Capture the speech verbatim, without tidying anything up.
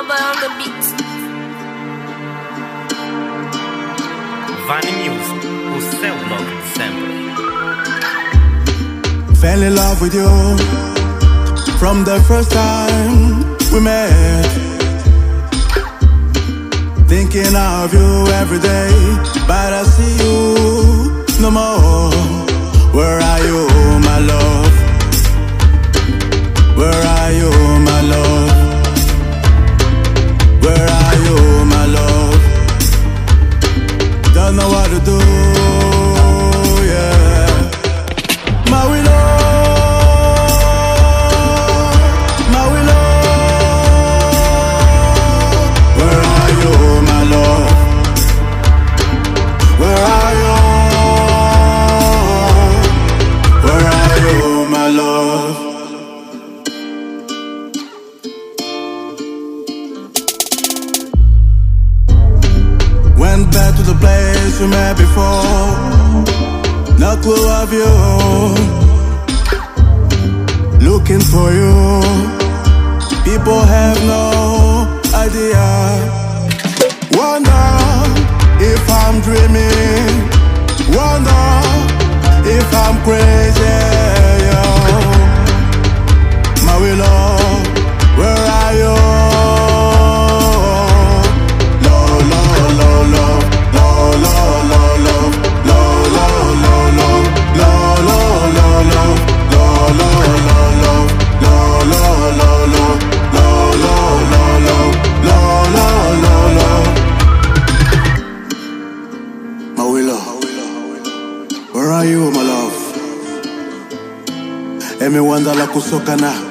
boy on the beat. Vani Music, o seu novo de sempre. Fell in love with you from the first time we met. Thinking of you every day, but I see you no more. Where are you, my love? Where are you, my love? Where are you, my love? Don't know what to do, yeah. My willow, my willow. Where are you, my love? Where are you? Where are you, my love? Went back to the place we met before. No clue of you. Looking for you. People have no idea. Wonder if I'm dreaming. Wonder if I'm crazy. Yo. My willow, where are you? Where are you, my love? Emi wanda la kusokana.